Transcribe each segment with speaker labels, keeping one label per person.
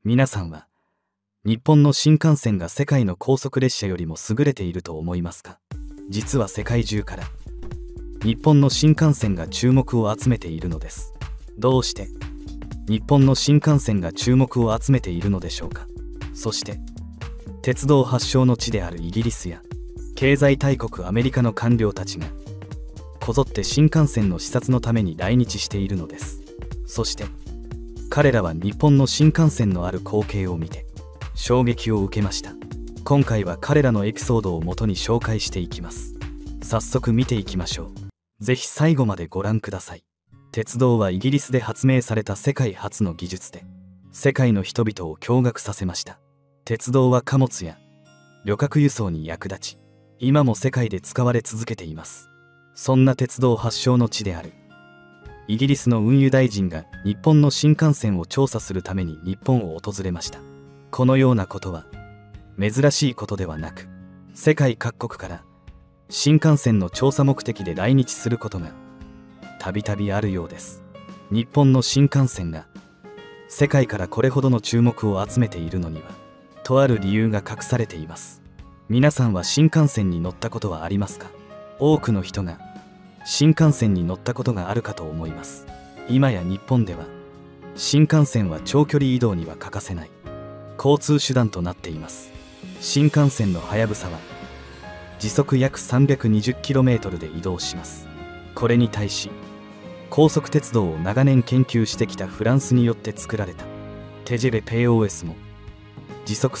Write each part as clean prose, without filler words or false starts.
Speaker 1: 皆さんは日本の新幹線が世界の高速列車よりも優れていると思いますか？実は世界中から日本の新幹線が注目を集めているのです。どうして日本の新幹線が注目を集めているのでしょうか？そして鉄道発祥の地であるイギリスや経済大国アメリカの官僚たちがこぞって新幹線の視察のために来日しているのです。そして彼らは日本の新幹線のある光景を見て衝撃を受けました。今回は彼らのエピソードをもとに紹介していきます。早速見ていきましょう。ぜひ最後までご覧ください。鉄道はイギリスで発明された世界初の技術で世界の人々を驚愕させました。鉄道は貨物や旅客輸送に役立ち、今も世界で使われ続けています。そんな鉄道発祥の地であるイギリスの運輸大臣が日本の新幹線を調査するために日本を訪れました。このようなことは珍しいことではなく、世界各国から新幹線の調査目的で来日することがたびたびあるようです。日本の新幹線が世界からこれほどの注目を集めているのにはとある理由が隠されています。皆さんは新幹線に乗ったことはありますか？多くの人が新幹線に乗ったことがあるかと思います。今や日本では新幹線は長距離移動には欠かせない交通手段となっています。新幹線のはやぶさは時速約 320km で移動します。これに対し高速鉄道を長年研究してきたフランスによって作られたTGV POS も時速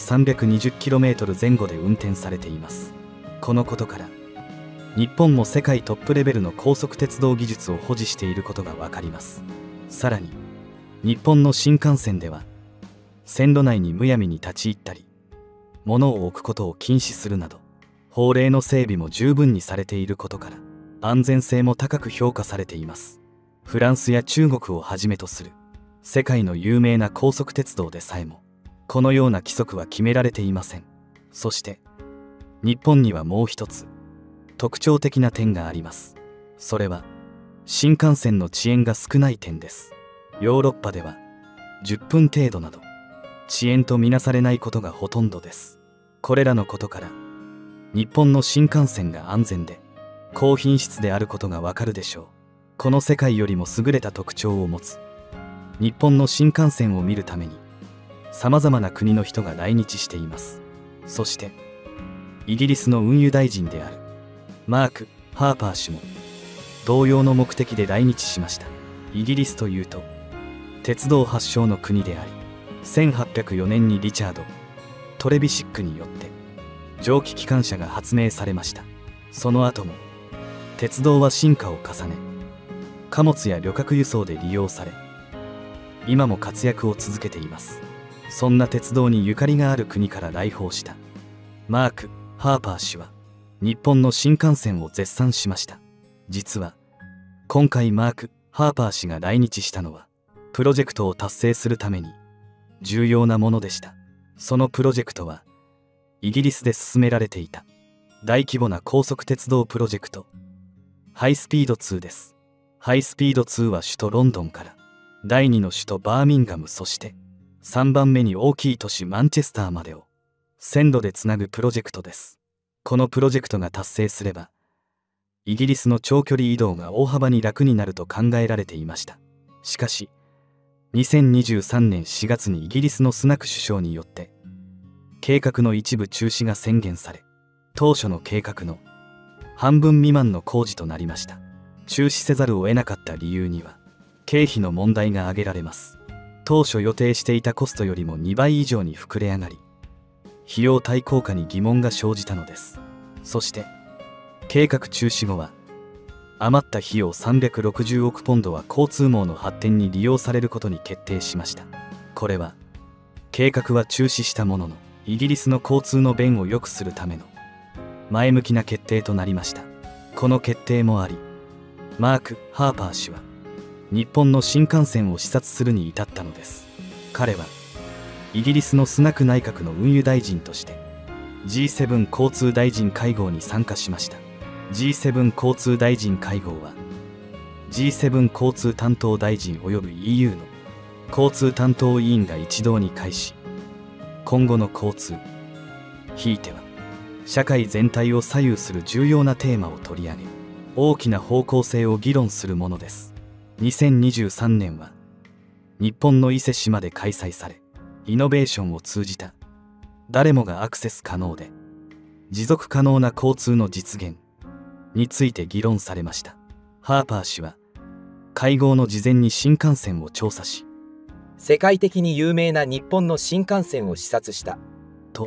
Speaker 1: 320km 前後で運転されています。このことから日本も世界トップレベルの高速鉄道技術を保持していることが分かります。さらに日本の新幹線では線路内にむやみに立ち入ったり物を置くことを禁止するなど法令の整備も十分にされていることから安全性も高く評価されています。フランスや中国をはじめとする世界の有名な高速鉄道でさえもこのような規則は決められていません。そして日本にはもう一つ特徴的な点があります。それは新幹線の遅延が少ない点です。ヨーロッパでは10分程度など遅延とみなされないことがほとんどです。これらのことから日本の新幹線が安全で高品質であることがわかるでしょう。この世界よりも優れた特徴を持つ日本の新幹線を見るためにさまざまな国の人が来日しています。そしてイギリスの運輸大臣であるマーク・ハーパー氏も同様の目的で来日しました。イギリスというと鉄道発祥の国であり、1804年にリチャード・トレビシックによって蒸気機関車が発明されました。その後も鉄道は進化を重ね、貨物や旅客輸送で利用され、今も活躍を続けています。そんな鉄道にゆかりがある国から来訪したマーク・ハーパー氏は日本の新幹線を絶賛しました。実は今回マーク・ハーパー氏が来日したのはプロジェクトを達成するために重要なものでした。そのプロジェクトはイギリスで進められていた大規模な高速鉄道プロジェクトハイスピード2です。ハイスピード2は首都ロンドンから第2の首都バーミンガム、そして3番目に大きい都市マンチェスターまでを線路でつなぐプロジェクトです。このプロジェクトが達成すればイギリスの長距離移動が大幅に楽になると考えられていました。しかし2023年4月にイギリスのスナク首相によって計画の一部中止が宣言され、当初の計画の半分未満の工事となりました。中止せざるを得なかった理由には経費の問題が挙げられます。当初予定していたコストよりも2倍以上に膨れ上がり、費用対効果に疑問が生じたのです。そして計画中止後は余った費用360億ポンドは交通網の発展に利用されることに決定しました。これは計画は中止したもののイギリスの交通の便を良くするための前向きな決定となりました。この決定もありマーク・ハーパー氏は日本の新幹線を視察するに至ったのです。彼はイギリスのスナク内閣の運輸大臣として G7 交通大臣会合に参加しました。 G7 交通大臣会合は G7 交通担当大臣及び EU の交通担当委員が一堂に会し、今後の交通、ひいては社会全体を左右する重要なテーマを取り上げ、大きな方向性を議論するものです。2023年は日本の伊勢志摩で開催され、イノベーションを通じた誰もがアクセス可能で持続可能な交通の実現について議論されました。ハーパー氏は会合の事前に新幹線を調査し、
Speaker 2: 世界的に有名な日本の新幹線を視察した
Speaker 1: と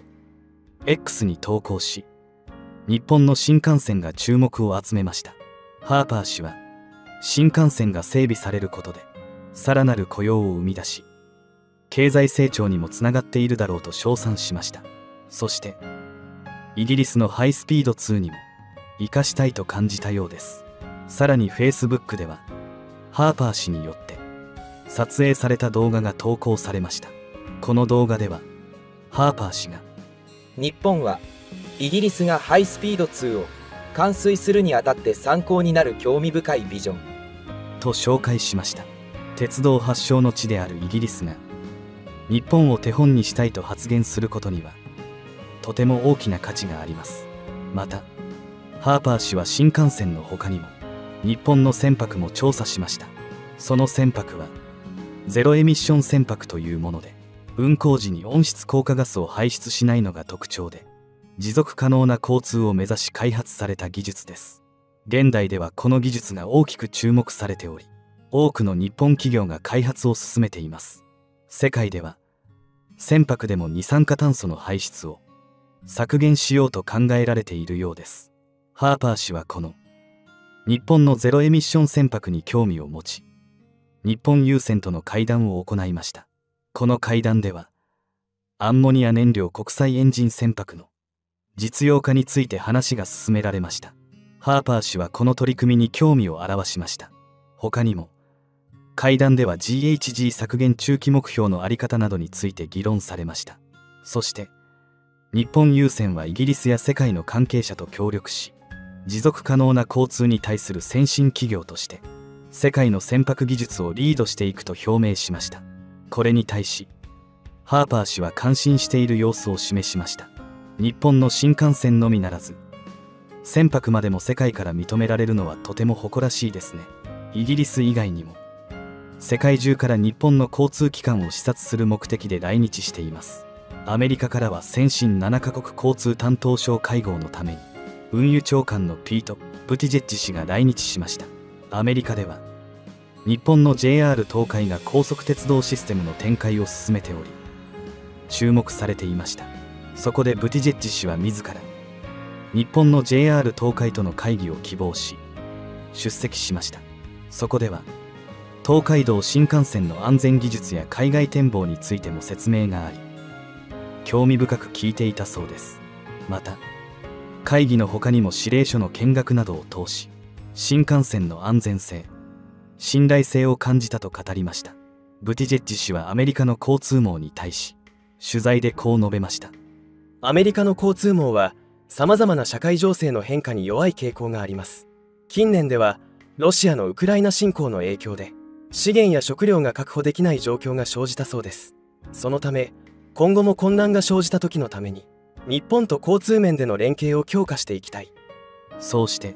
Speaker 1: X に投稿し、日本の新幹線が注目を集めました。ハーパー氏は新幹線が整備されることでさらなる雇用を生み出し、経済成長にもつながっているだろうと称賛しました。そしてイギリスのハイスピード2にも生かしたいと感じたようです。さらに Facebook ではハーパー氏によって撮影された動画が投稿されました。この動画ではハーパー氏が、
Speaker 2: 日本はイギリスがハイスピード2を完遂するにあたって参考になる興味深いビジョン
Speaker 1: と紹介しました。鉄道発祥の地であるイギリスが日本を手本にしたいと発言することにはとても大きな価値があります。またハーパー氏は新幹線の他にも日本の船舶も調査しました。その船舶はゼロエミッション船舶というもので、運航時に温室効果ガスを排出しないのが特徴で、持続可能な交通を目指し開発された技術です。現代ではこの技術が大きく注目されており、多くの日本企業が開発を進めています。世界では船舶でも二酸化炭素の排出を削減しようと考えられているようです。ハーパー氏はこの日本のゼロエミッション船舶に興味を持ち、日本郵船との会談を行いました。この会談ではアンモニア燃料国際エンジン船舶の実用化について話が進められました。ハーパー氏はこの取り組みに興味を表しました。他にも会談では GHG 削減中期目標の在り方などについて議論されました。そして日本郵船はイギリスや世界の関係者と協力し、持続可能な交通に対する先進企業として世界の船舶技術をリードしていくと表明しました。これに対しハーパー氏は感心している様子を示しました。日本の新幹線のみならず船舶までも世界から認められるのはとても誇らしいですね。イギリス以外にも世界中から日本の交通機関を視察する目的で来日しています。アメリカからは先進7カ国交通担当相会合のために運輸長官のピート・ブティジェッジ氏が来日しました。アメリカでは日本の JR 東海が高速鉄道システムの展開を進めており注目されていました。そこでブティジェッジ氏は自ら日本の JR 東海との会議を希望し出席しました。そこでは東海道新幹線の安全技術や海外展望についても説明があり興味深く聞いていたそうです。また会議の他にも指令所の見学などを通し新幹線の安全性信頼性を感じたと語りました。ブティジェッジ氏はアメリカの交通網に対し取材でこう述べました。
Speaker 3: アメリカの交通網はさまざまな社会情勢の変化に弱い傾向があります。近年ではロシアのウクライナ侵攻の影響で資源や食料が確保できない状況が生じたそうです。そのため今後も混乱が生じた時のために日本と交通面での連携を強化していきたい。
Speaker 1: そうして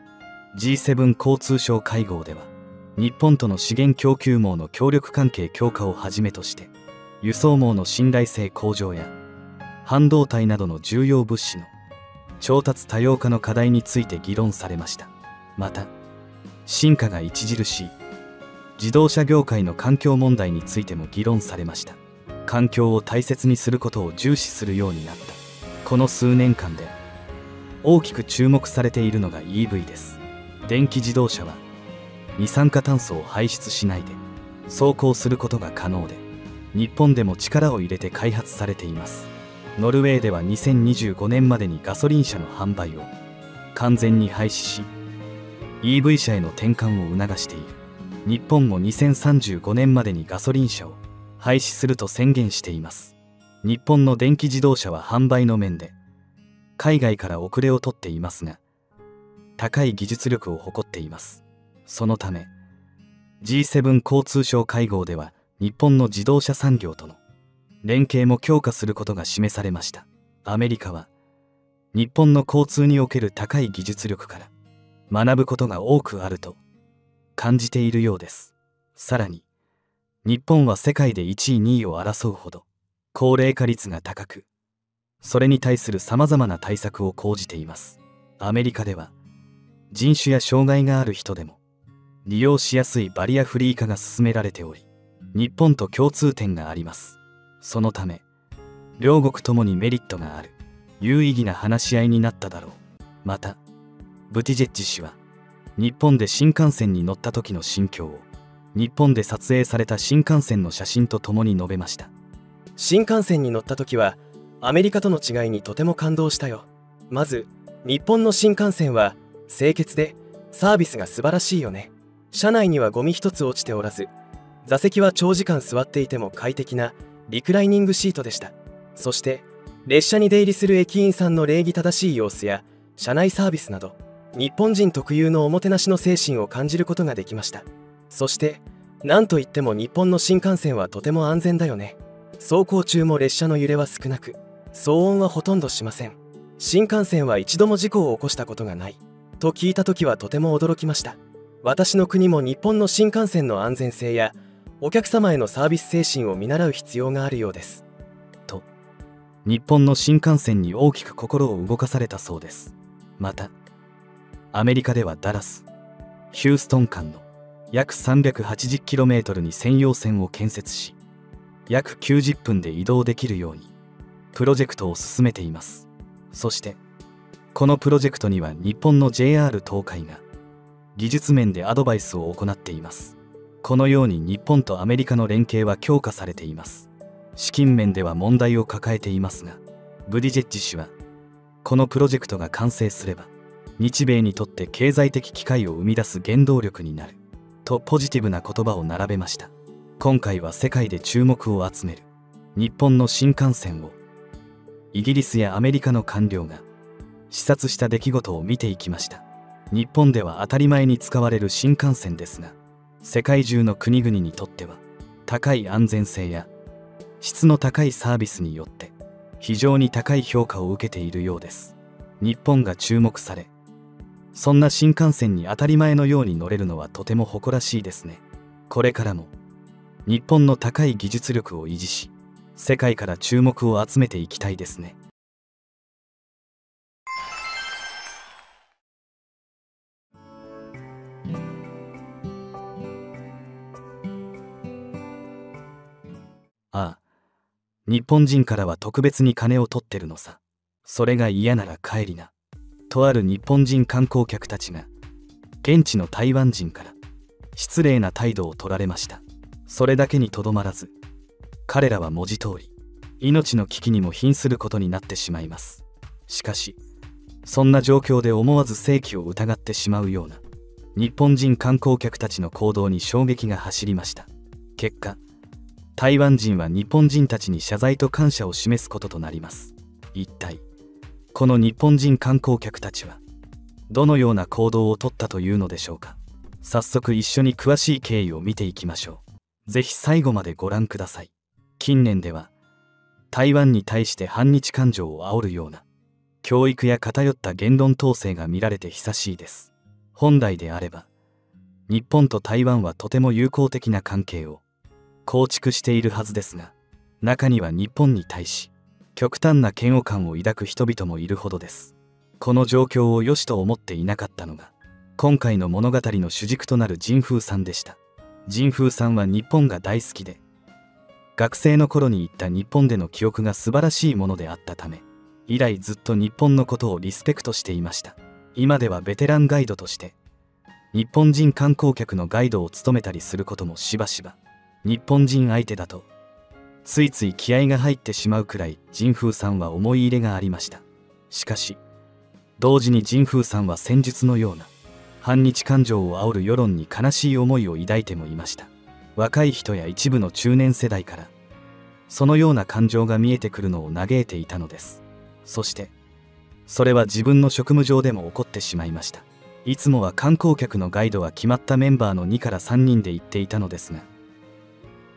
Speaker 1: G7 交通相会合では日本との資源供給網の協力関係強化をはじめとして輸送網の信頼性向上や半導体などの重要物資の調達多様化の課題について議論されました。また進化が著しい自動車業界の環境問題についても議論されました。環境を大切にすることを重視するようになったこの数年間で大きく注目されているのが EV です。電気自動車は二酸化炭素を排出しないで走行することが可能で日本でも力を入れて開発されています。ノルウェーでは2025年までにガソリン車の販売を完全に廃止し EV 車への転換を促している。日本も2035年までにガソリン車を廃止すると宣言しています。日本の電気自動車は販売の面で海外から遅れをとっていますが高い技術力を誇っています。そのため G7 交通相会合では日本の自動車産業との連携も強化することが示されました。アメリカは日本の交通における高い技術力から学ぶことが多くあると感じているようです。さらに日本は世界で1位2位を争うほど高齢化率が高く、それに対するさまざまな対策を講じています。アメリカでは人種や障害がある人でも利用しやすいバリアフリー化が進められており、日本と共通点があります。そのため両国ともにメリットがある有意義な話し合いになっただろう。またブティジェッジ氏は日本で新幹線に乗った時の心境を日本で撮影された新幹線の写真とともに述べました。
Speaker 3: 新幹線に乗った時はアメリカとの違いにとても感動したよ。まず日本の新幹線は清潔でサービスが素晴らしいよね。車内にはゴミ一つ落ちておらず、座席は長時間座っていても快適なリクライニングシートでした。そして列車に出入りする駅員さんの礼儀正しい様子や車内サービスなど、日本人特有のおもてなしの精神を感じることができました。そして何といっても日本の新幹線はとても安全だよね。走行中も列車の揺れは少なく、騒音はほとんどしません。新幹線は一度も事故を起こしたことがないと聞いた時はとても驚きました。私の国も日本の新幹線の安全性やお客様へのサービス精神を見習う必要があるようです。
Speaker 1: と、日本の新幹線に大きく心を動かされたそうです。また、アメリカではダラス・ヒューストン間の約 380km に専用線を建設し、約90分で移動できるようにプロジェクトを進めています。そして、このプロジェクトには日本の JR 東海が技術面でアドバイスを行っています。このように日本とアメリカの連携は強化されています。資金面では問題を抱えていますが、ブディジェッジ氏はこのプロジェクトが完成すれば日米にとって経済的機会を生み出す原動力になるとポジティブな言葉を並べました。今回は世界で注目を集める日本の新幹線をイギリスやアメリカの官僚が視察した出来事を見ていきました。日本では当たり前に使われる新幹線ですが、世界中の国々にとっては高い安全性や質の高いサービスによって非常に高い評価を受けているようです。日本が注目され、そんな新幹線に当たり前のように乗れるのはとても誇らしいですね。これからも日本の高い技術力を維持し、世界から注目を集めていきたいですね。ああ、日本人からは特別に金を取ってるのさ。それが嫌なら帰りな。とある日本人観光客たちが現地の台湾人から失礼な態度を取られました。それだけにとどまらず、彼らは文字通り命の危機にも瀕することになってしまいます。しかしそんな状況で思わず正気を疑ってしまうような日本人観光客たちの行動に衝撃が走りました。結果、台湾人は日本人たちに謝罪と感謝を示すこととなります。一体この日本人観光客たちはどのような行動をとったというのでしょうか。早速一緒に詳しい経緯を見ていきましょう。ぜひ最後までご覧ください。近年では台湾に対して反日感情を煽るような教育や偏った言論統制が見られて久しいです。本来であれば日本と台湾はとても友好的な関係を構築しているはずですが、中には日本に対し極端な嫌悪感を抱く人々もいるほどです。この状況を良しと思っていなかったのが今回の物語の主軸となる神風さんでした。神風さんは日本が大好きで、学生の頃に行った日本での記憶が素晴らしいものであったため、以来ずっと日本のことをリスペクトしていました。今ではベテランガイドとして日本人観光客のガイドを務めたりすることもしばしば日本人相手だとついつい気合が入ってしまうくらい神風さんは思い入れがありました。しかし同時に神風さんは戦術のような反日感情を煽る世論に悲しい思いを抱いてもいました。若い人や一部の中年世代からそのような感情が見えてくるのを嘆いていたのです。そしてそれは自分の職務上でも起こってしまいました。いつもは観光客のガイドは決まったメンバーの2から3人で行っていたのですが、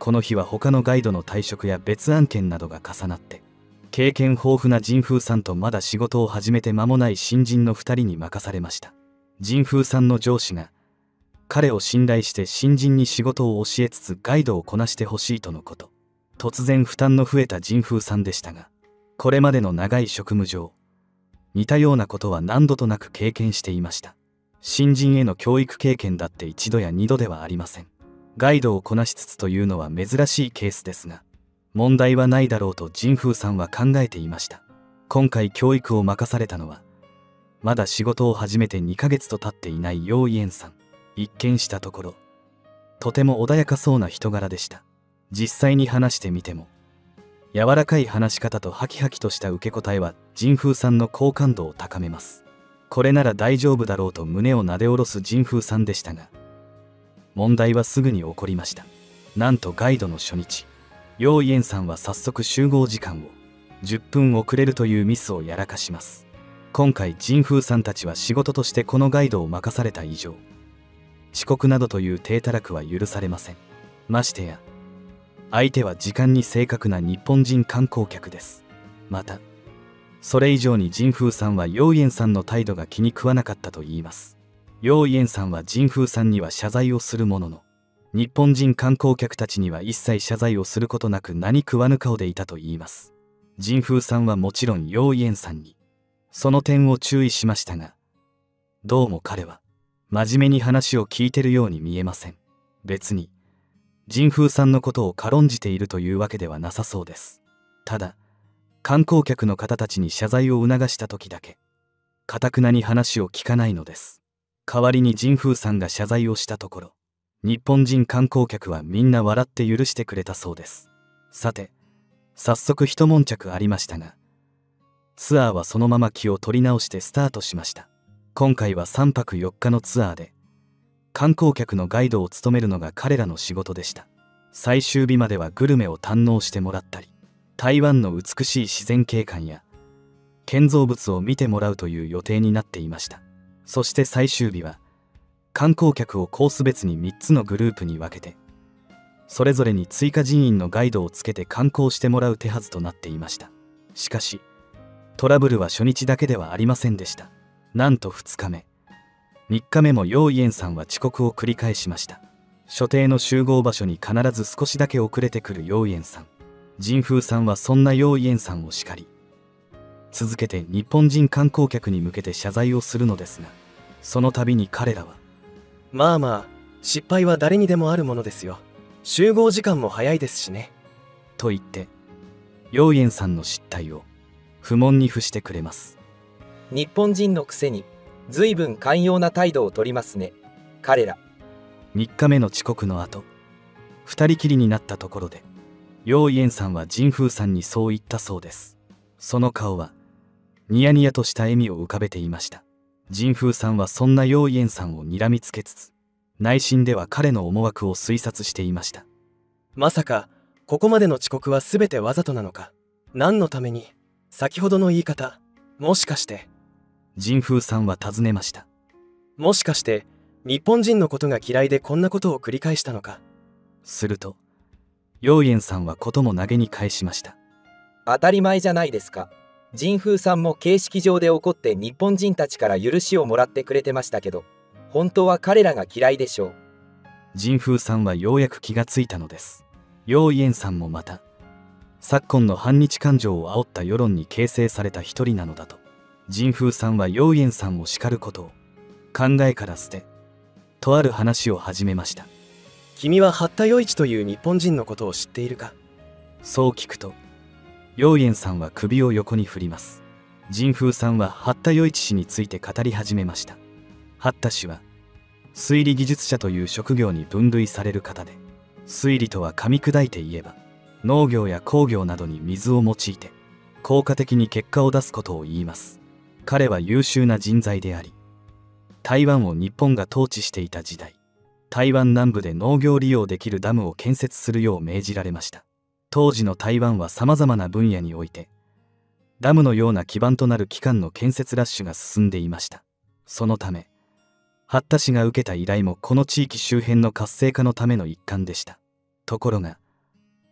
Speaker 1: この日は他のガイドの退職や別案件などが重なって、経験豊富な神風さんとまだ仕事を始めて間もない新人の2人に任されました。神風さんの上司が彼を信頼して新人に仕事を教えつつガイドをこなしてほしいとのこと。突然負担の増えた神風さんでしたが、これまでの長い職務上似たようなことは何度となく経験していました。新人への教育経験だって1度や2度ではありません。ガイドをこなしつつというのは珍しいケースですが、問題はないだろうと神風さんは考えていました。今回教育を任されたのはまだ仕事を始めて2ヶ月と経っていない楊イエンさん。一見したところとても穏やかそうな人柄でした。実際に話してみても柔らかい話し方とハキハキとした受け答えは神風さんの好感度を高めます。これなら大丈夫だろうと胸をなで下ろす神風さんでしたが、問題はすぐに起こりました。なんとガイドの初日、楊イエンさんは早速集合時間を10分遅れるというミスをやらかします。今回神風さんたちは仕事としてこのガイドを任された以上、遅刻などという体たらくは許されません。ましてや相手は時間に正確な日本人観光客です。またそれ以上に神風さんは楊イエンさんの態度が気に食わなかったといいます。楊イエンさんは神風さんには謝罪をするものの、日本人観光客たちには一切謝罪をすることなく何食わぬ顔でいたといいます。神風さんはもちろん楊イエンさんにその点を注意しましたが、どうも彼は真面目に話を聞いてるように見えません。別に神風さんのことを軽んじているというわけではなさそうです。ただ観光客の方たちに謝罪を促した時だけ頑なに話を聞かないのです。代わりに神風さんが謝罪をしたところ、日本人観光客はみんな笑って許してくれたそうです。さて早速一悶着ありましたが、ツアーはそのまま気を取り直してスタートしました。今回は3泊4日のツアーで観光客のガイドを務めるのが彼らの仕事でした。最終日まではグルメを堪能してもらったり、台湾の美しい自然景観や建造物を見てもらうという予定になっていました。そして最終日は観光客をコース別に3つのグループに分けて、それぞれに追加人員のガイドをつけて観光してもらう手はずとなっていました。しかしトラブルは初日だけではありませんでした。なんと2日目、3日目も楊イエンさんは遅刻を繰り返しました。所定の集合場所に必ず少しだけ遅れてくる楊イエンさん。神風さんはそんな楊イエンさんを叱り、続けて日本人観光客に向けて謝罪をするのですが、その度に彼らは
Speaker 3: まあまあ、失敗は誰にでもあるものですよ。集合時間も早いですしね。
Speaker 1: と言って楊イエンさんの失態を不問に付してくれます。
Speaker 2: 日本人のくせに随分寛容な態度をとりますね、彼ら。
Speaker 1: 3日目の遅刻の後、2人きりになったところで楊イエンさんは神風さんにそう言ったそうです。その顔はニヤニヤとした笑みを浮かべていました。神風さんはそんな楊イエンさんを睨みつけつつ、内心では彼の思惑を推察していました。
Speaker 3: まさかここまでの遅刻は全てわざとなのか。何のために。先ほどの言い方、もしかして。
Speaker 1: 神風さんは尋ねました。
Speaker 3: もしかして日本人のことが嫌いでこんなことを繰り返したのか。
Speaker 1: すると楊イエンさんはことも投げに返しました。
Speaker 2: 当たり前じゃないですか。神風さんも形式上で怒って日本人たちから許しをもらってくれてましたけど、本当は彼らが嫌いでしょう。
Speaker 1: 神風さんはようやく気がついたのです。楊イエンさんもまた昨今の反日感情を煽った世論に形成された一人なのだと。神風さんは楊イエンさんを叱ることを考えから捨て、とある話を始めました。
Speaker 3: 君は八田与一という日本人のことを知っているか。
Speaker 1: そう聞くと楊イエンさんは首を横に振ります。神風さんは八田与一氏について語り始めました。八田氏は推理技術者という職業に分類される方で、推理とは噛み砕いて言えば農業や工業などに水を用いて効果的に結果を出すことを言います。彼は優秀な人材であり、台湾を日本が統治していた時代、台湾南部で農業利用できるダムを建設するよう命じられました。当時の台湾はさまざまな分野においてダムのような基盤となる機関の建設ラッシュが進んでいました。そのため八田氏が受けた依頼もこの地域周辺の活性化のための一環でした。ところが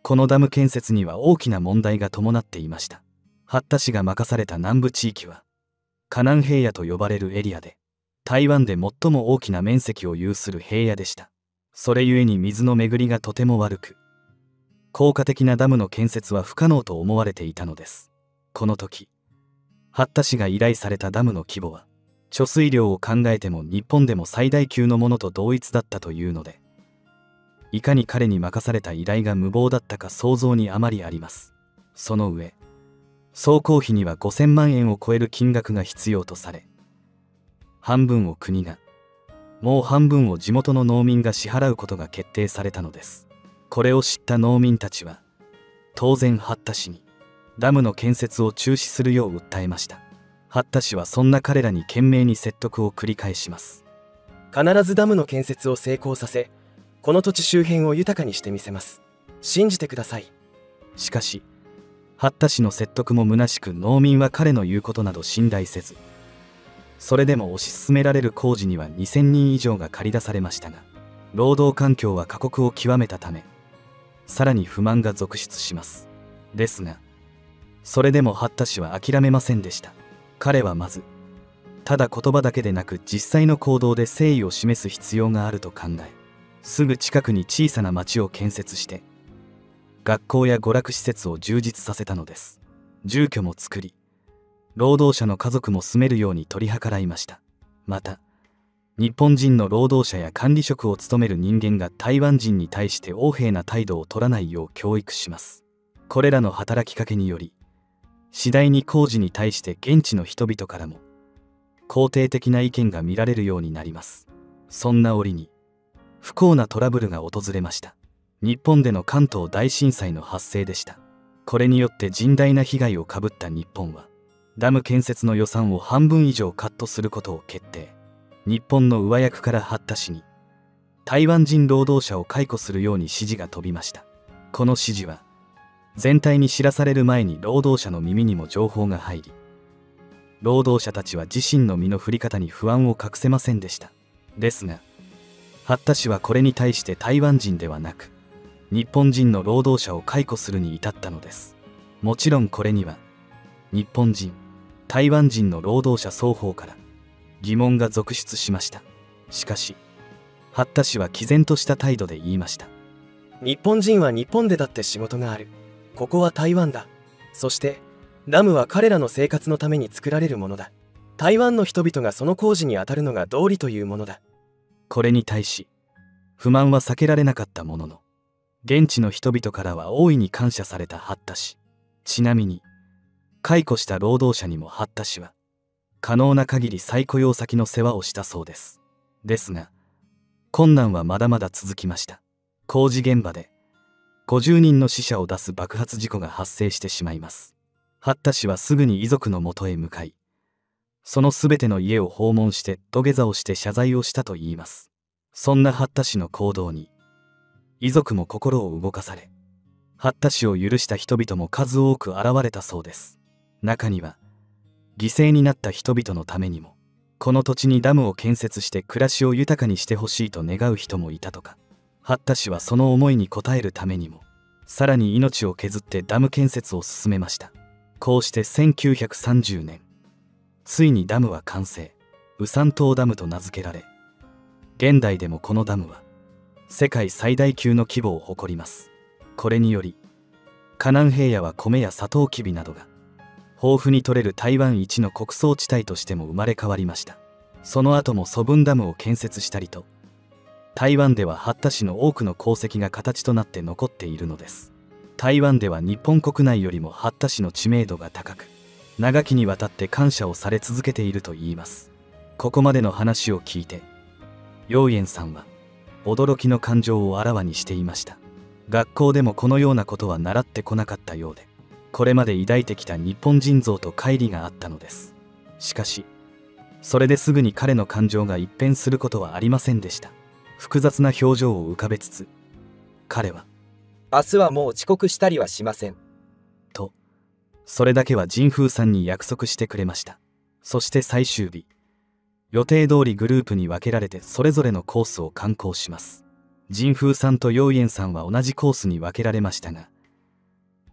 Speaker 1: このダム建設には大きな問題が伴っていました。八田氏が任された南部地域は華南平野と呼ばれるエリアで、台湾で最も大きな面積を有する平野でした。それゆえに水の巡りがとても悪く、効果的なダムの建設は不可能と思われていたのです。この時、八田氏が依頼されたダムの規模は、貯水量を考えても日本でも最大級のものと同一だったというので、いかに彼に任された依頼が無謀だったか想像にあまりあります。その上、総工費には5000万円を超える金額が必要とされ、半分を国が、もう半分を地元の農民が支払うことが決定されたのです。これを知った農民たちは、当然八田氏にダムの建設を中止するよう訴えました。八田氏はそんな彼らに懸命に説得を繰り返します。
Speaker 3: 必ずダムの建設を成功させ、この土地周辺を豊かにしてみせます。信じてください。
Speaker 1: しかし、八田氏の説得も虚しく、農民は彼の言うことなど信頼せず、それでも推し進められる工事には2000人以上が駆り出されましたが、労働環境は過酷を極めたため、さらに不満が続出します。ですが、それでも八田氏は諦めませんでした。彼はまず、ただ言葉だけでなく実際の行動で誠意を示す必要があると考え、すぐ近くに小さな町を建設して、学校や娯楽施設を充実させたのです。住居も作り、労働者の家族も住めるように取り計らいました。また、日本人の労働者や管理職を務める人間が台湾人に対して横柄な態度を取らないよう教育します。これらの働きかけにより、次第に工事に対して現地の人々からも肯定的な意見が見られるようになります。そんな折に、不幸なトラブルが訪れました。日本での関東大震災の発生でした。これによって甚大な被害をかぶった日本は、ダム建設の予算を半分以上カットすることを決定。日本の上役から八田氏に、台湾人労働者を解雇するように指示が飛びました。この指示は、全体に知らされる前に労働者の耳にも情報が入り、労働者たちは自身の身の振り方に不安を隠せませんでした。ですが、八田氏はこれに対して台湾人ではなく、日本人の労働者を解雇するに至ったのです。もちろんこれには、日本人、台湾人の労働者双方から疑問が続出しました。しかし、八田氏は毅然とした態度で言いました。
Speaker 3: 日本人は日本でだって仕事がある。ここは台湾だ。そして、ダムは彼らの生活のために作られるものだ。台湾の人々がその工事に当たるのが道理というものだ。
Speaker 1: これに対し、不満は避けられなかったものの、現地の人々からは大いに感謝された八田氏。ちなみに、解雇した労働者にも八田氏は、可能な限り再雇用先の世話をしたそうです。ですが、困難はまだまだ続きました。工事現場で、50人の死者を出す爆発事故が発生してしまいます。八田氏はすぐに遺族のもとへ向かい、そのすべての家を訪問して土下座をして謝罪をしたといいます。そんな八田氏の行動に、遺族も心を動かされ、八田氏を許した人々も数多く現れたそうです。中には、犠牲になった人々のためにも、この土地にダムを建設して暮らしを豊かにしてほしいと願う人もいたとか、八田氏はその思いに応えるためにも、さらに命を削ってダム建設を進めました。こうして1930年、ついにダムは完成、雨山島ダムと名付けられ、現代でもこのダムは、世界最大級の規模を誇ります。これにより、華南平野は米やサトウキビなどが、豊富に取れる台湾一の穀倉地帯としても生まれ変わりました。その後も蘇分ダムを建設したりと、台湾では八田氏の多くの功績が形となって残っているのです。台湾では日本国内よりも八田氏の知名度が高く、長きにわたって感謝をされ続けているといいます。ここまでの話を聞いて、楊燕さんは驚きの感情をあらわにしていました。学校でもこのようなことは習ってこなかったようで、これまで抱いてきた日本人像と乖離があったのです。しかし、それですぐに彼の感情が一変することはありませんでした。複雑な表情を浮かべつつ、彼は、
Speaker 2: 明日はもう遅刻したりはしません。
Speaker 1: と、それだけは神風さんに約束してくれました。そして最終日、予定通りグループに分けられてそれぞれのコースを観光します。神風さんと楊燕さんは同じコースに分けられましたが、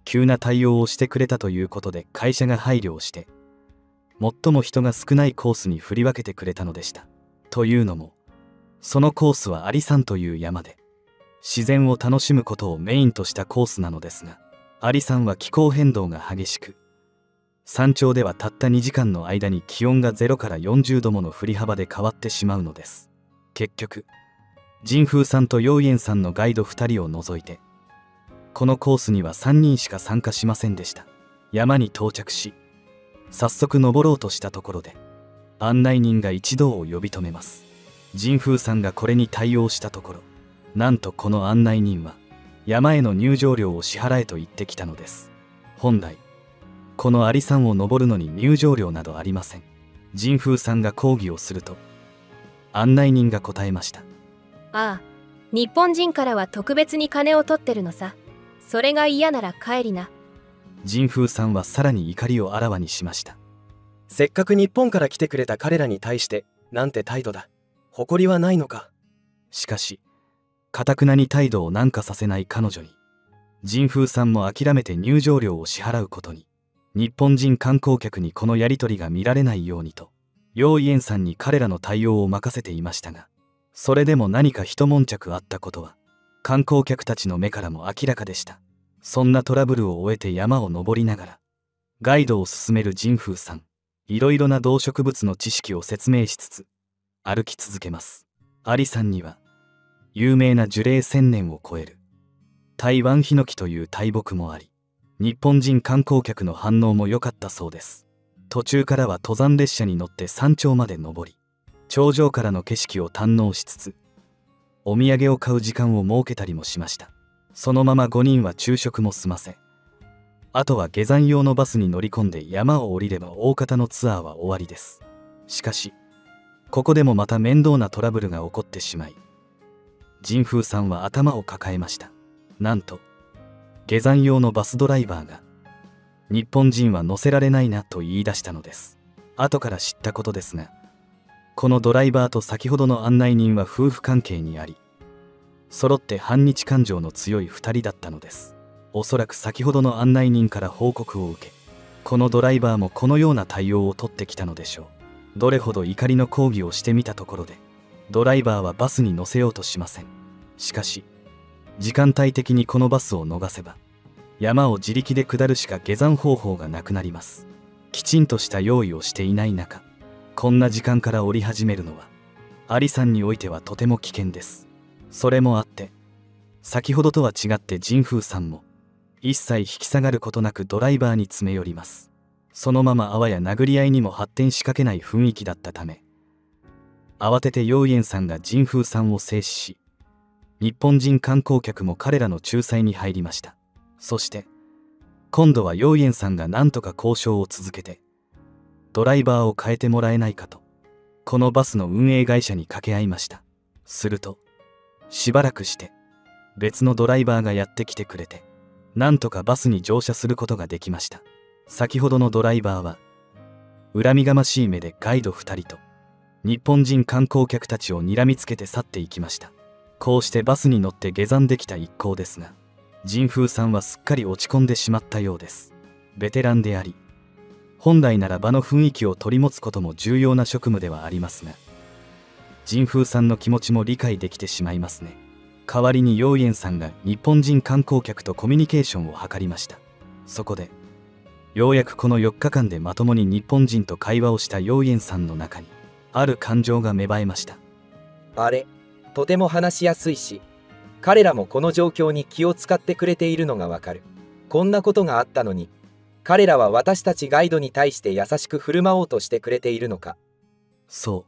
Speaker 1: 急な対応をしてくれたということで会社が配慮をして最も人が少ないコースに振り分けてくれたのでした。というのもそのコースは阿里山という山で自然を楽しむことをメインとしたコースなのですが、阿里山は気候変動が激しく、山頂ではたった2時間の間に気温が0から40度もの振り幅で変わってしまうのです。結局神風さんと陽燕さんのガイド2人を除いてこのコースには3人しか参加しませんでした。山に到着し早速登ろうとしたところで案内人が一同を呼び止めます。神風さんがこれに対応したところ、なんとこの案内人は山への入場料を支払えと言ってきたのです。本来この阿里山を登るのに入場料などありません。神風さんが抗議をすると案内人が答えました。
Speaker 4: ああ、日本人からは特別に金を取ってるのさ。それが嫌なら帰りな。
Speaker 1: 神風さんはさらに怒りをあらわにしました。
Speaker 3: せっかく日本から来てくれた彼らに対してなんて態度だ。誇りはないのか。
Speaker 1: しかし頑なに態度を軟化させない彼女に神風さんも諦めて入場料を支払うことに、日本人観光客にこのやり取りが見られないようにと陽燕さんに彼らの対応を任せていましたが、それでも何か一悶着あったことは観光客たちの目からも明らかでした。そんなトラブルを終えて山を登りながらガイドを進める神風さん、いろいろな動植物の知識を説明しつつ歩き続けます。阿里山には有名な樹齢1000年を超える台湾ヒノキという大木もあり、日本人観光客の反応も良かったそうです。途中からは登山列車に乗って山頂まで登り、頂上からの景色を堪能しつつお土産を買う時間を設けたりもしました。そのまま5人は昼食も済ませ、あとは下山用のバスに乗り込んで山を降りれば大方のツアーは終わりです。しかしここでもまた面倒なトラブルが起こってしまい、神風さんは頭を抱えました。なんと下山用のバスドライバーが日本人は乗せられないなと言い出したのです。後から知ったことですが、このドライバーと先ほどの案内人は夫婦関係にあり、揃って反日感情の強い2人だったのです。おそらく先ほどの案内人から報告を受け、このドライバーもこのような対応を取ってきたのでしょう。どれほど怒りの抗議をしてみたところでドライバーはバスに乗せようとしません。しかし時間帯的にこのバスを逃せば山を自力で下るしか下山方法がなくなります。きちんとした用意をしていない中、こんな時間から降り始めるのは阿里山においてはとても危険です。それもあって先ほどとは違って神風さんも一切引き下がることなくドライバーに詰め寄ります。そのままあわや殴り合いにも発展しかけない雰囲気だったため、慌てて陽燕さんが神風さんを制止し、日本人観光客も彼らの仲裁に入りました。そして今度は陽燕さんが何とか交渉を続けてドライバーを変えてもらえないかとこのバスの運営会社に掛け合いました。するとしばらくして別のドライバーがやってきてくれて、なんとかバスに乗車することができました。先ほどのドライバーは恨みがましい目でガイド2人と日本人観光客たちを睨みつけて去っていきました。こうしてバスに乗って下山できた一行ですが、神風さんはすっかり落ち込んでしまったようです。ベテランであり本来なら場の雰囲気を取り持つことも重要な職務ではありますが、神風さんの気持ちも理解できてしまいますね。代わりに陽燕さんが日本人観光客とコミュニケーションを図りました。そこでようやくこの4日間でまともに日本人と会話をした陽燕さんの中にある感情が芽生えました。
Speaker 2: あれ、とても話しやすいし、彼らもこの状況に気を使ってくれているのがわかる。こんなことがあったのに彼らは私たちガイドに対して優しく振る舞おうとしてくれているのか。
Speaker 1: そう、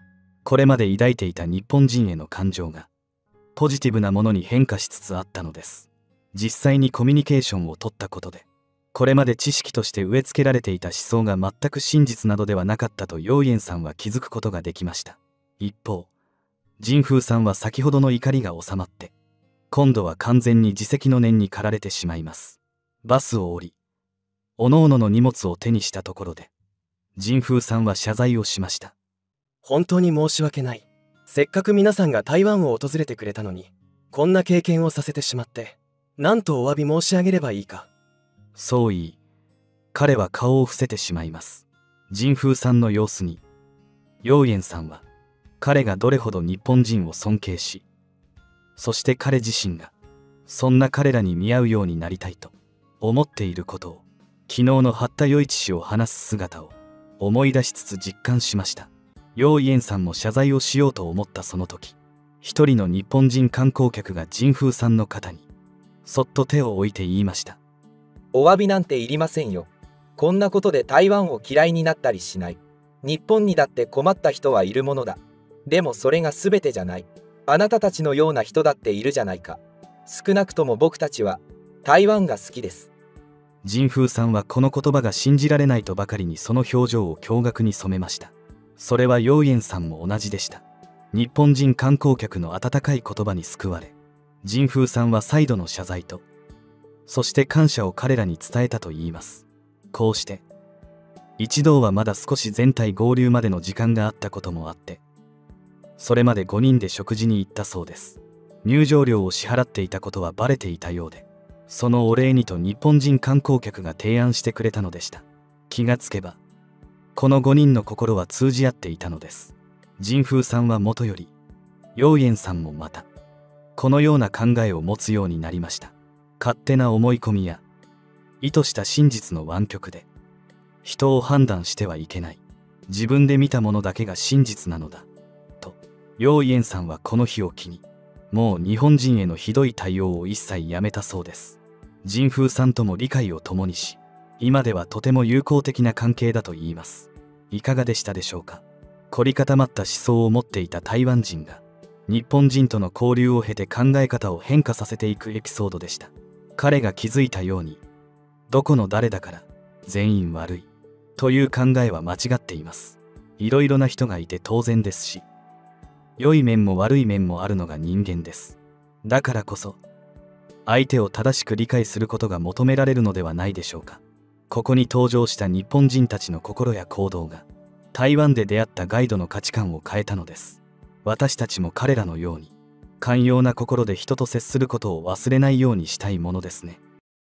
Speaker 1: これまで抱いていた日本人への感情がポジティブなものに変化しつつあったのです。実際にコミュニケーションを取ったことで、これまで知識として植え付けられていた思想が全く真実などではなかったと陽燕さんは気づくことができました。一方神風さんは先ほどの怒りが収まって今度は完全に自責の念に駆られてしまいます。バスを降りおのおのの荷物を手にしたところで神風さんは謝罪をしました。
Speaker 3: 本当に申し訳ない。せっかく皆さんが台湾を訪れてくれたのにこんな経験をさせてしまって、なんとお詫び申し上げればいいか。
Speaker 1: そう言い、彼は顔を伏せてしまいます。神風さんの様子に、楊燕さんは、彼がどれほど日本人を尊敬し、そして彼自身が、そんな彼らに見合うようになりたいと思っていることを、昨日の八田与一氏を話す姿を思い出しつつ実感しました。楊燕さんも謝罪をしようと思ったその時、一人の日本人観光客が神風さんの肩にそっと手を置いて言いました。
Speaker 2: お詫びなんていりませんよ。こんなことで台湾を嫌いになったりしない。日本にだって困った人はいるものだ。でもそれが全てじゃない。あなたたちのような人だっているじゃないか。少なくとも僕たちは台湾が好きです。
Speaker 1: 神風さんはこの言葉が信じられないとばかりにその表情を驚愕に染めました。それは楊燕さんも同じでした。日本人観光客の温かい言葉に救われ、神風さんは再度の謝罪と、そして感謝を彼らに伝えたといいます。こうして、一同はまだ少し全体合流までの時間があったこともあって、それまで5人で食事に行ったそうです。入場料を支払っていたことはバレていたようで、そのお礼にと日本人観光客が提案してくれたのでした。気がつけば、この5人の心は通じ合っていたのです。神風さんはもとより、楊燕さんもまた、このような考えを持つようになりました。勝手な思い込みや、意図した真実の湾曲で、人を判断してはいけない。自分で見たものだけが真実なのだ。と、楊燕さんはこの日を機に、もう日本人へのひどい対応を一切やめたそうです。神風さんとも理解を共にし、今ではとても友好的な関係だといいます。いかがでしたでしょうか。凝り固まった思想を持っていた台湾人が、日本人との交流を経て考え方を変化させていくエピソードでした。彼が気づいたように、どこの誰だから全員悪いという考えは間違っています。いろいろな人がいて当然ですし、良い面も悪い面もあるのが人間です。だからこそ、相手を正しく理解することが求められるのではないでしょうか。ここに登場した日本人たちの心や行動が、台湾で出会ったガイドの価値観を変えたのです。私たちも彼らのように、寛容な心で人と接することを忘れないようにしたいものですね。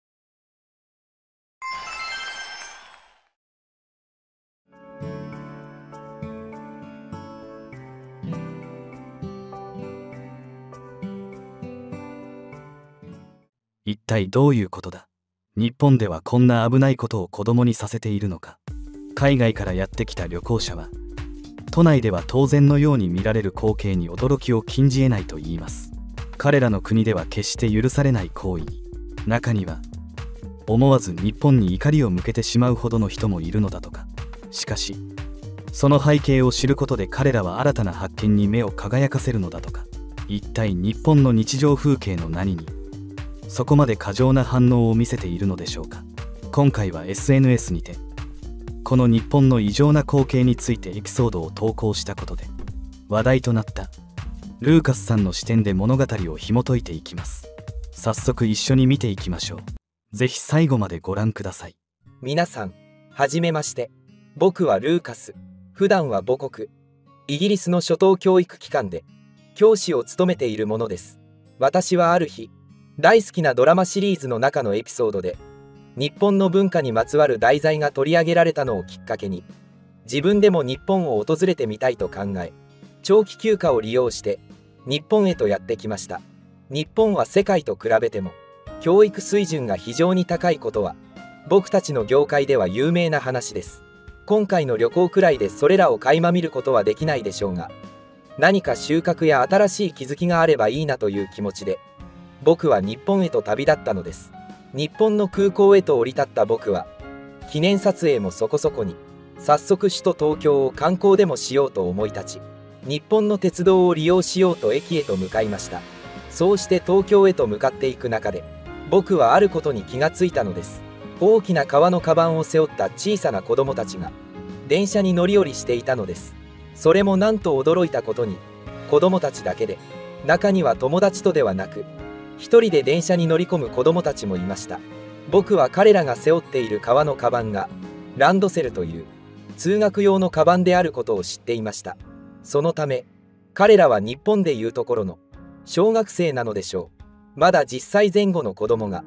Speaker 1: 一体どういうことだ。日本ではこんな危ないことを子供にさせているのか。海外からやってきた旅行者は、都内では当然のように見られる光景に驚きを禁じ得ないと言います。彼らの国では決して許されない行為に、中には思わず日本に怒りを向けてしまうほどの人もいるのだとか。しかし、その背景を知ることで彼らは新たな発見に目を輝かせるのだとか。一体日本の日常風景の何にそこまで過剰な反応を見せているのでしょうか。今回は SNS にてこの日本の異常な光景についてエピソードを投稿したことで話題となったルーカスさんの視点で物語を紐解いていきます。早速一緒に見ていきましょう。ぜひ最後までご覧ください。
Speaker 2: 皆さん、はじめまして。僕はルーカス。普段は母国イギリスの初等教育機関で教師を務めているものです。私はある日、大好きなドラマシリーズの中のエピソードで日本の文化にまつわる題材が取り上げられたのをきっかけに、自分でも日本を訪れてみたいと考え、長期休暇を利用して日本へとやってきました。日本は世界と比べても教育水準が非常に高いことは僕たちの業界では有名な話です。今回の旅行くらいでそれらを垣間見ることはできないでしょうが、何か収穫や新しい気づきがあればいいなという気持ちで僕は日本へと旅立ったのです。日本の空港へと降り立った僕は、記念撮影もそこそこに、早速首都東京を観光でもしようと思い立ち、日本の鉄道を利用しようと駅へと向かいました。そうして東京へと向かっていく中で、僕はあることに気がついたのです。大きな革のカバンを背負った小さな子供たちが、電車に乗り降りしていたのです。それもなんと驚いたことに、子供たちだけで、中には友達とではなく、一人で電車に乗り込む子供たちもいました。僕は彼らが背負っている革のカバンがランドセルという通学用のカバンであることを知っていました。そのため彼らは日本でいうところの小学生なのでしょう。まだ10歳前後の子供が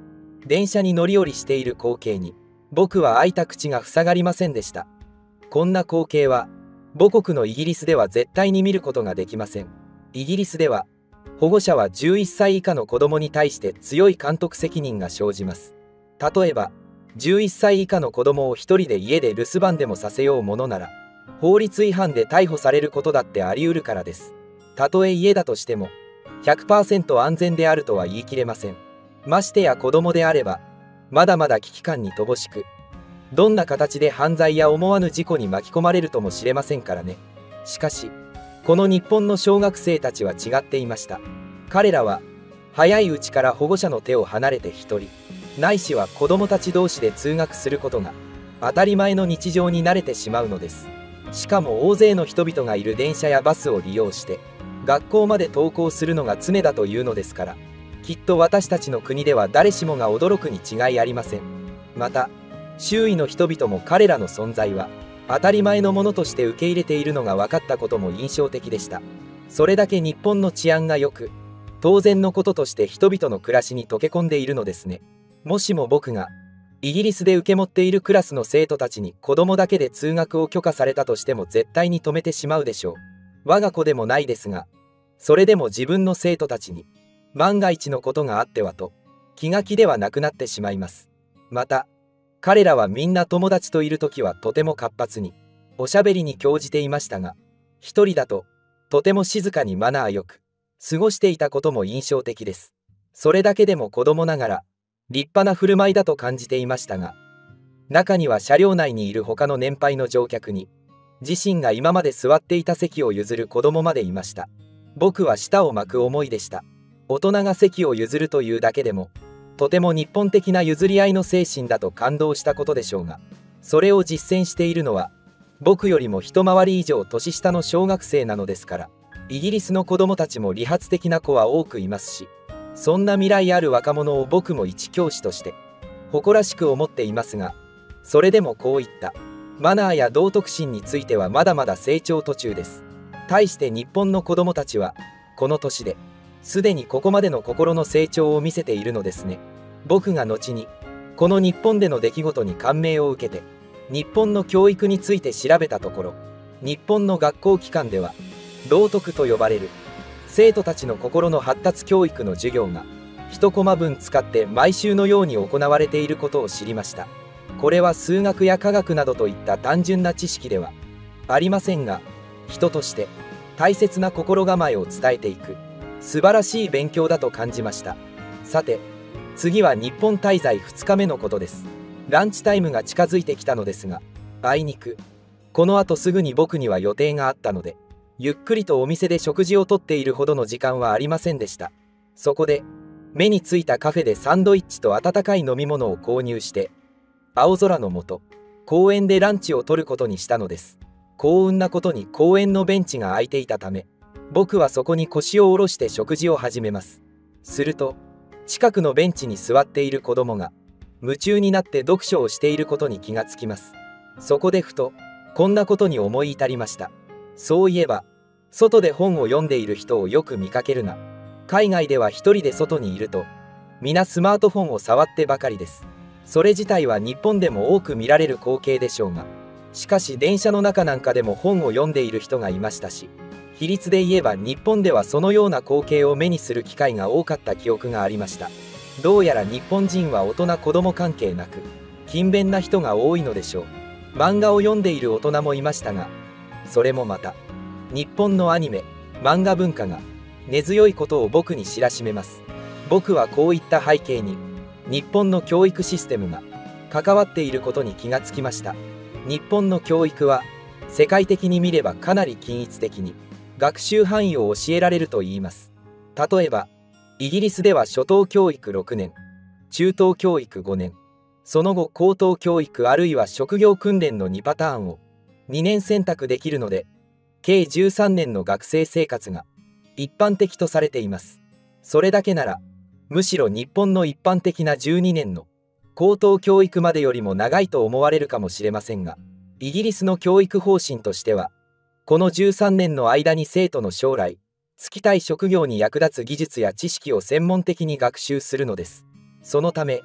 Speaker 2: 電車に乗り降りしている光景に僕は開いた口が塞がりませんでした。こんな光景は母国のイギリスでは絶対に見ることができません。イギリスでは保護者は11歳以下の子供に対して強い監督責任が生じます。例えば11歳以下の子供を一人で家で留守番でもさせようものなら法律違反で逮捕されることだってあり得るからです。たとえ家だとしても 100% 安全であるとは言い切れません。ましてや子供であればまだまだ危機感に乏しく、どんな形で犯罪や思わぬ事故に巻き込まれるともしれませんからね。しかしこの日本の小学生たちは違っていました。彼らは早いうちから保護者の手を離れて一人ないしは子供たち同士で通学することが当たり前の日常に慣れてしまうのです。しかも大勢の人々がいる電車やバスを利用して学校まで登校するのが常だというのですから、きっと私たちの国では誰しもが驚くに違いありません。また周囲の人々も彼らの存在は当たり前のものとして受け入れているのが分かったことも印象的でした。それだけ日本の治安が良く、当然のこととして人々の暮らしに溶け込んでいるのですね。もしも僕がイギリスで受け持っているクラスの生徒たちに子供だけで通学を許可されたとしても絶対に止めてしまうでしょう。我が子でもないですが、それでも自分の生徒たちに万が一のことがあってはと気が気ではなくなってしまいます。また彼らはみんな友達といる時はとても活発におしゃべりに興じていましたが、一人だととても静かにマナーよく過ごしていたことも印象的です。それだけでも子供ながら立派な振る舞いだと感じていましたが、中には車両内にいる他の年配の乗客に自身が今まで座っていた席を譲る子供までいました。僕は舌を巻く思いでした。大人が席を譲るというだけでもとても日本的な譲り合いの精神だと感動したことでしょうが、それを実践しているのは僕よりも一回り以上年下の小学生なのですから、イギリスの子供たちも理髪的な子は多くいますし、そんな未来ある若者を僕も一教師として誇らしく思っていますが、それでもこういったマナーや道徳心についてはまだまだ成長途中です。対して日本の子供たちはこの年ですでにここまでの心の成長を見せているのですね。僕が後にこの日本での出来事に感銘を受けて日本の教育について調べたところ、日本の学校機関では道徳と呼ばれる生徒たちの心の発達教育の授業が1コマ分使って毎週のように行われていることを知りました。これは数学や科学などといった単純な知識ではありませんが、人として大切な心構えを伝えていく素晴らしい勉強だと感じました。さて次は日本滞在2日目のことです。ランチタイムが近づいてきたのですが、あいにくこのあとすぐに僕には予定があったので、ゆっくりとお店で食事をとっているほどの時間はありませんでした。そこで目についたカフェでサンドイッチと温かい飲み物を購入して、青空の下公園でランチをとることにしたのです。幸運なことに公園のベンチが空いていたため、僕はそこに腰を下ろして食事を始めます。すると近くのベンチに座っている子供が夢中になって読書をしていることに気がつきます。そこでふとこんなことに思い至りました。そういえば外で本を読んでいる人をよく見かけるな。海外では一人で外にいると皆スマートフォンを触ってばかりです。それ自体は日本でも多く見られる光景でしょうが、しかし電車の中なんかでも本を読んでいる人がいましたし、比率で言えば日本ではそのような光景を目にする機会が多かった記憶がありました。どうやら日本人は大人子供関係なく勤勉な人が多いのでしょう。漫画を読んでいる大人もいましたが、それもまた日本のアニメ漫画文化が根強いことを僕に知らしめます。僕はこういった背景に日本の教育システムが関わっていることに気がつきました。日本の教育は世界的に見ればかなり均一的に学習範囲を教えられるといいます。例えばイギリスでは初等教育6年、中等教育5年、その後高等教育あるいは職業訓練の2パターンを2年選択できるので、計13年の学生生活が一般的とされています。それだけならむしろ日本の一般的な12年の高等教育までよりも長いと思われるかもしれませんが、イギリスの教育方針としてはこの13年の間に生徒の将来就きたい職業に役立つ技術や知識を専門的に学習するのです。そのため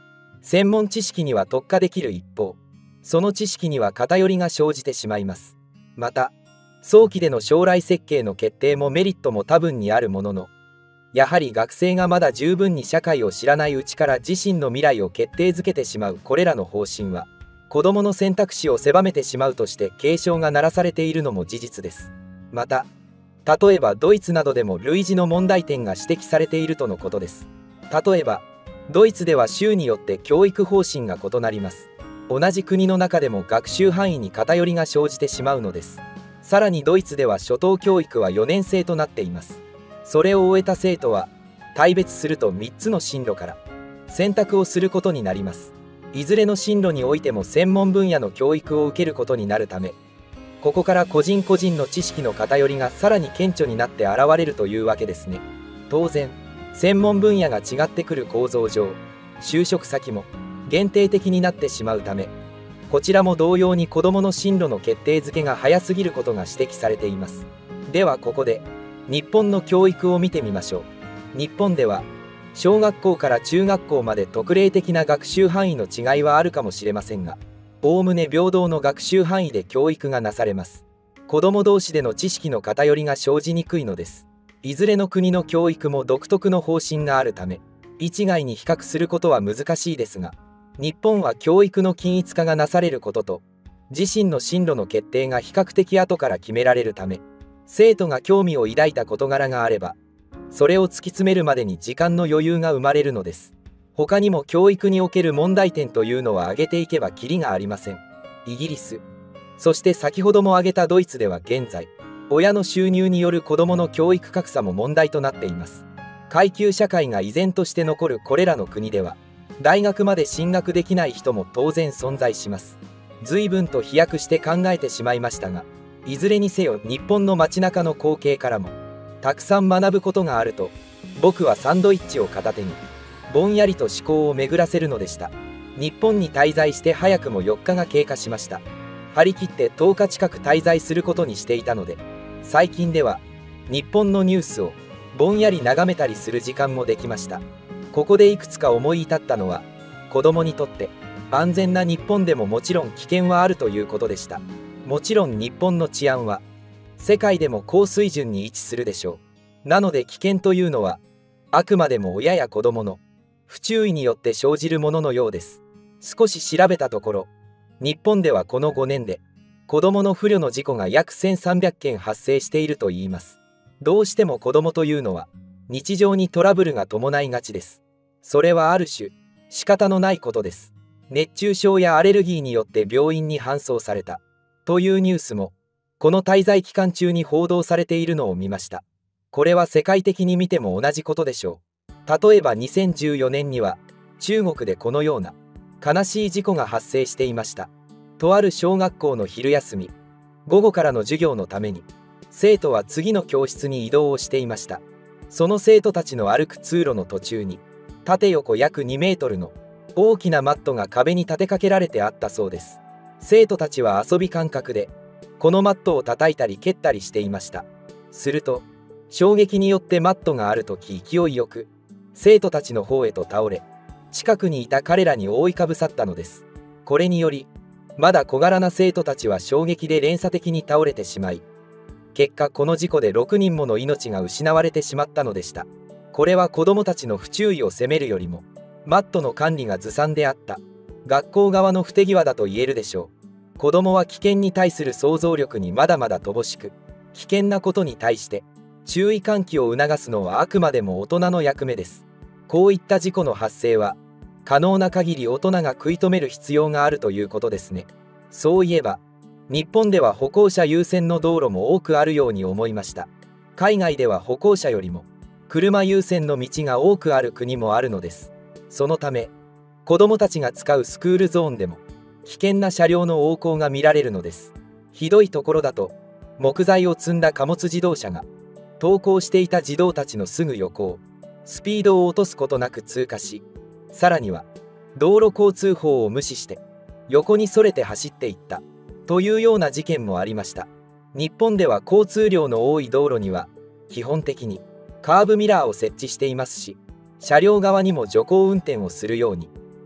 Speaker 2: 専門知識には特化できる一方、その知識には偏りが生じてしまいます。また、早期での将来設計の決定もメリットも多分にあるものの、やはり学生がまだ十分に社会を知らないうちから自身の未来を決定づけてしまうこれらの方針は、子どもの選択肢を狭めてしまうとして警鐘が鳴らされているのも事実です。また、例えばドイツなどでも類似の問題点が指摘されているとのことです。例えば、ドイツでは州によって教育方針が異なります。同じ国の中でも学習範囲に偏りが生じてしまうのです。さらにドイツでは初等教育は4年制となっています。それを終えた生徒は大別すると3つの進路から選択をすることになります。いずれの進路においても専門分野の教育を受けることになるため、ここから個人個人の知識の偏りがさらに顕著になって現れるというわけですね。当然、専門分野が違ってくる構造上、就職先も限定的になってしまうため、こちらも同様に子どもの進路の決定づけが早すぎることが指摘されています。ではここで日本の教育を見てみましょう。日本では小学校から中学校まで特例的な学習範囲の違いはあるかもしれませんが、おおむね平等の学習範囲で教育がなされます。子ども同士での知識の偏りが生じにくいのです。いずれの国の教育も独特の方針があるため、一概に比較することは難しいですが、日本は教育の均一化がなされることと、自身の進路の決定が比較的後から決められるため、生徒が興味を抱いた事柄があれば、それを突き詰めるまでに時間の余裕が生まれるのです。他にも教育における問題点というのは挙げていけばきりがありません。イギリス、そして先ほども挙げたドイツでは現在、親の収入による子どもの教育格差も問題となっています。階級社会が依然として残るこれらの国では、大学まで進学できない人も当然存在します。随分と飛躍して考えてしまいましたが、いずれにせよ日本の街中の光景からもたくさん学ぶことがあると、僕はサンドイッチを片手にぼんやりと思考を巡らせるのでした。日本に滞在して早くも4日が経過しました。張り切って10日近く滞在することにしていたので、最近では日本のニュースをぼんやり眺めたりする時間もできました。ここでいくつか思い至ったのは、子供にとって安全な日本でももちろん危険はあるということでした。もちろん日本の治安は世界でも高水準に位置するでしょう。なので危険というのはあくまでも親や子供の不注意によって生じるもののようです。少し調べたところ、日本ではこの5年で子供の不慮の事故が約1300件発生しているといいます。どうしても子供というのは日常にトラブルが伴いがちです。それはある種仕方のないことです。熱中症やアレルギーによって病院に搬送されたというニュースもこの滞在期間中に報道されているのを見ました。これは世界的に見ても同じことでしょう。例えば2014年には中国でこのような悲しい事故が発生していました。とある小学校の昼休み、午後からの授業のために生徒は次の教室に移動をしていました。その生徒たちの歩く通路の途中に縦横約2メートルの大きなマットが壁に立てかけられてあったそうです。生徒たちは遊び感覚でこのマットを叩いたり蹴ったりしていました。すると衝撃によってマットがある時勢いよく生徒たちの方へと倒れ、近くにいた彼らに覆いかぶさったのです。これによりまだ小柄な生徒たちは衝撃で連鎖的に倒れてしまい、結果この事故で6人もの命が失われてしまったのでした。これは子どもたちの不注意を責めるよりもマットの管理がずさんであった学校側の不手際だと言えるでしょう。子どもは危険に対する想像力にまだまだ乏しく、危険なことに対して注意喚起を促すのはあくまでも大人の役目です。こういった事故の発生は可能な限り大人が食い止める必要があるということですね。そういえば日本では歩行者優先の道路も多くあるように思いました。海外では歩行者よりも車優先の道が多くある国もあるのです。そのため子どもたちが使うスクールゾーンでも危険な車両の横行が見られるのです。ひどいところだと木材を積んだ貨物自動車が登校していた児童たちのすぐ横をスピードを落とすことなく通過し、さらには道路交通法を無視して横にそれて走っていったというような事件もありました。日本では交通量の多い道路には基本的にカーブミラーを設置していますし、車両側にも徐行運転をするように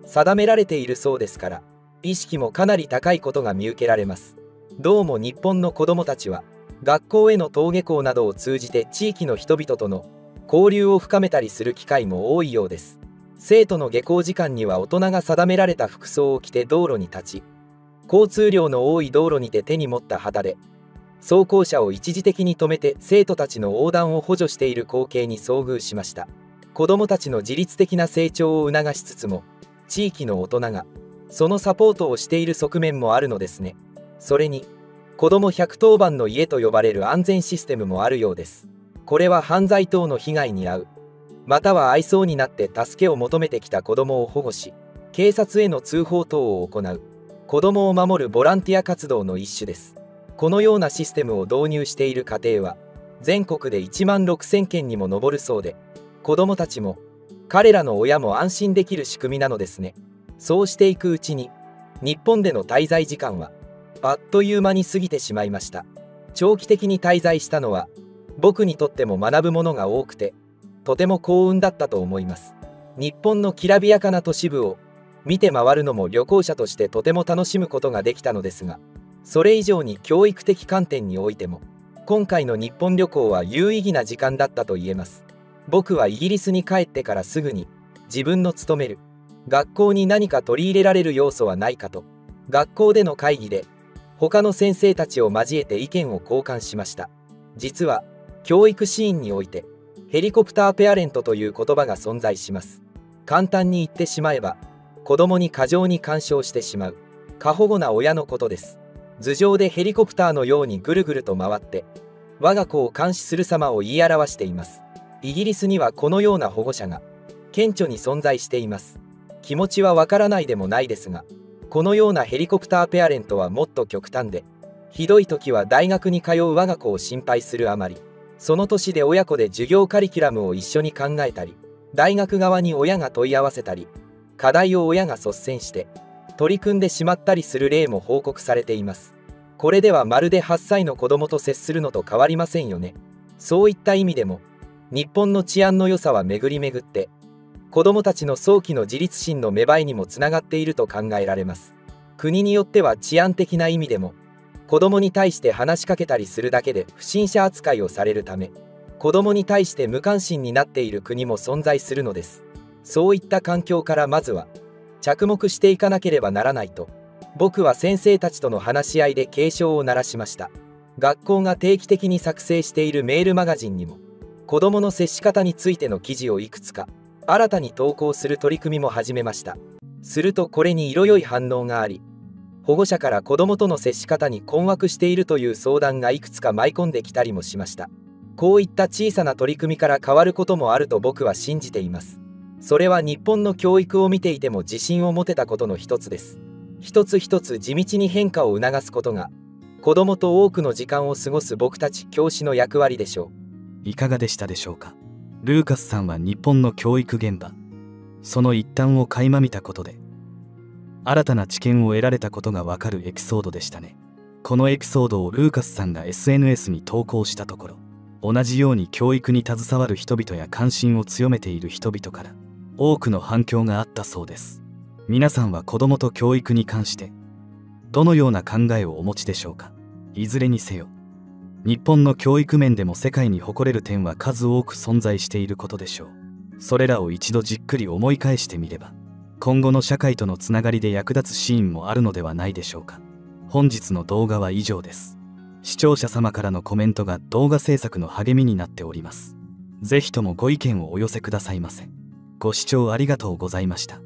Speaker 2: 定められているそうですから、意識もかなり高いことが見受けられます。どうも日本の子どもたちは学校への登下校などを通じて地域の人々との交流を深めたりする機会も多いようです。生徒の下校時間には大人が定められた服装を着て道路に立ち、交通量の多い道路にて手に持った旗で走行車を一時的に止めて生徒たちの横断を補助している光景に遭遇しました。子どもたちの自律的な成長を促しつつも、地域の大人がそのサポートをしている側面もあるのですね。それに子ども110番の家と呼ばれる安全システムもあるようです。これは犯罪等の被害に遭う、または愛想になって助けを求めてきた子どもを保護し、警察への通報等を行う子どもを守るボランティア活動の一種です。このようなシステムを導入している家庭は全国で1万6000件にも上るそうで、子どもたちも彼らの親も安心できる仕組みなのですね。そうしていくうちに日本での滞在時間はあっという間に過ぎてしまいました。長期的に滞在したのは僕にとっても学ぶものが多くて、とても幸運だったと思います。日本のきらびやかな都市部を見て回るのも旅行者としてとても楽しむことができたのですが、それ以上に教育的観点においても今回の日本旅行は有意義な時間だったと言えます。僕はイギリスに帰ってからすぐに自分の勤める学校に何か取り入れられる要素はないかと、学校での会議で他の先生たちを交えて意見を交換しました。実は教育シーンにおいてヘリコプターペアレントという言葉が存在します。簡単に言ってしまえば、子供に過剰に干渉してしまう過保護な親のことです。頭上でヘリコプターのようにぐるぐると回って我が子を監視する様を言い表しています。イギリスにはこのような保護者が顕著に存在しています。気持ちはわからないでもないですが、このようなヘリコプターペアレントはもっと極端で、ひどい時は大学に通う我が子を心配するあまり、その年で親子で授業カリキュラムを一緒に考えたり、大学側に親が問い合わせたり、課題を親が率先して取り組んでしまったりする例も報告されています。これではまるで8歳の子供と接するのと変わりませんよね。そういった意味でも日本の治安の良さは巡り巡って子供たちの早期の自立心の芽生えにもつながっていると考えられます。国によっては治安的な意味でも子供に対して話しかけたりするだけで不審者扱いをされるため、子供に対して無関心になっている国も存在するのです。そういった環境からまずは着目していかなければならないと、僕は先生たちとの話し合いで警鐘を鳴らしました。学校が定期的に作成しているメールマガジンにも子どもの接し方についての記事をいくつか新たに投稿する取り組みも始めました。するとこれに色よい反応があり、保護者から子どもとの接し方に困惑しているという相談がいくつか舞い込んできたりもしました。こういった小さな取り組みから変わることもあると僕は信じています。それは日本の教育を見ていても自信を持てたことの一つです。一つ一つ地道に変化を促すことが子どもと多くの時間を過ごす僕たち教師の役割でしょ
Speaker 1: う。いかがでしたでしょうか。ルーカスさんは日本の教育現場、その一端を垣間見たことで新たな知見を得られたことがわかるエピソードでしたね。このエピソードをルーカスさんが SNS に投稿したところ、同じように教育に携わる人々や関心を強めている人々から多くの反響があったそうです。皆さんは子どもと教育に関してどのような考えをお持ちでしょうか。いずれにせよ日本の教育面でも世界に誇れる点は数多く存在していることでしょう。それらを一度じっくり思い返してみれば今後の社会とのつながりで役立つシーンもあるのではないでしょうか。本日の動画は以上です。視聴者様からのコメントが動画制作の励みになっております。ぜひともご意見をお寄せくださいませ。ご視聴ありがとうございました。